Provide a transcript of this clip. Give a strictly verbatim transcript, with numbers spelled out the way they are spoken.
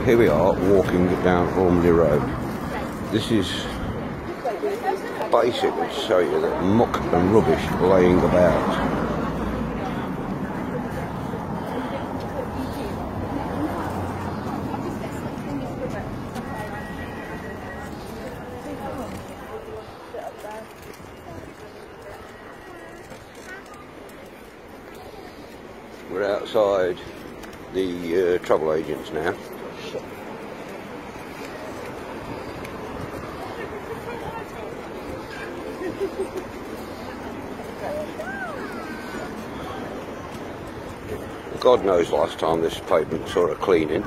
here we are walking down Ormley Road. This is basically to show you that muck and rubbish laying about. We're outside the uh, travel agents now. God knows last time this pavement saw a cleaning.